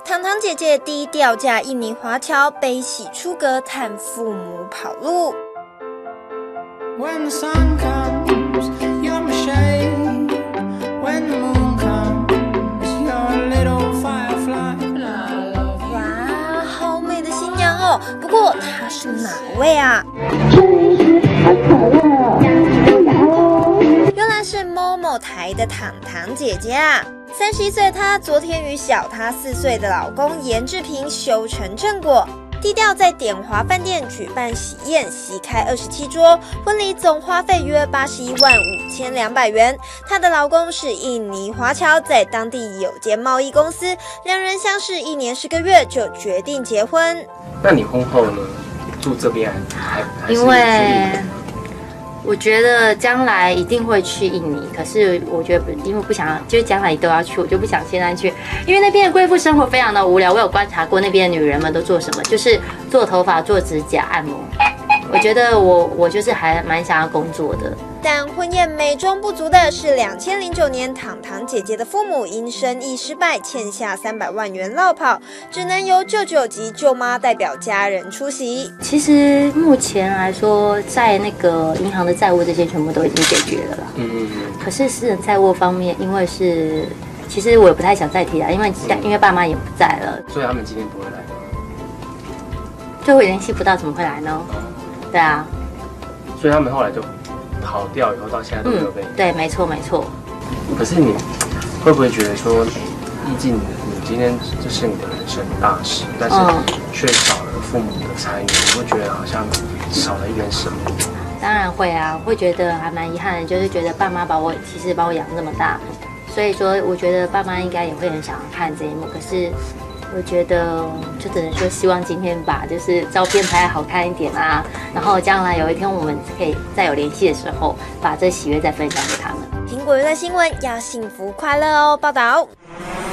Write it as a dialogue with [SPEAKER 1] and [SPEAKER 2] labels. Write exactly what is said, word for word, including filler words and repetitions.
[SPEAKER 1] 糖糖姐姐低调嫁印尼华侨，悲喜出阁，探父母跑路。When the sun comes, you're my shade. When the moon comes, you're a little firefly. 哇，好美的新娘哦！不过她是哪位啊？原来是某某台的糖糖姐姐啊！三十一岁，她昨天与小她四岁的老公严志平修成正果。低调在典华饭店举办喜宴，席开二十七桌，婚礼总花费约八十一万五千两百元。她的老公是印尼华侨，在当地有间贸易公司，两人相识一年十个月就决定结婚。
[SPEAKER 2] 那你婚后呢？住这边还还是
[SPEAKER 3] 因为我觉得将来一定会去印尼，可是我觉得因为不想，就是将来都要去，我就不想现在去，因为那边的贵妇生活非常的无聊。我有观察过那边的女人们都做什么，就是做头发、做指甲、按摩。我觉得我我就是还蛮想要工作的。
[SPEAKER 1] 但婚宴美中不足的是，两千零九年糖糖姐姐的父母因生意失败，欠下三百万元落跑，只能由舅舅及舅妈代表家人出席。
[SPEAKER 3] 其实目前来说，在那个银行的债务这些全部都已经解决了啦。嗯嗯嗯。可是私人债务方面，因为是，其实我也不太想再提啦，因为、嗯、因为爸妈也不在了，
[SPEAKER 2] 所以他们今天不会来吗？
[SPEAKER 3] 就会联系不到，怎么会来呢？嗯、对啊。
[SPEAKER 2] 所以他们后来就跑掉以后到现在都没有被、
[SPEAKER 3] 嗯、对，没错没错。
[SPEAKER 2] 可是你会不会觉得说，毕竟你今天这是你的人生大事，但是却少了父母的参与，你会觉得好像少了一点什么？
[SPEAKER 3] 当然会啊，会觉得还蛮遗憾的，就是觉得爸妈把我其实把我养这么大，所以说我觉得爸妈应该也会很想看这一幕。可是我觉得就只能说希望今天把就是照片拍好看一点啊，然后将来有一天我们可以再有联系的时候，把这喜悦再分享给他们。
[SPEAKER 1] 苹果娱乐新闻要幸福快乐哦！报道。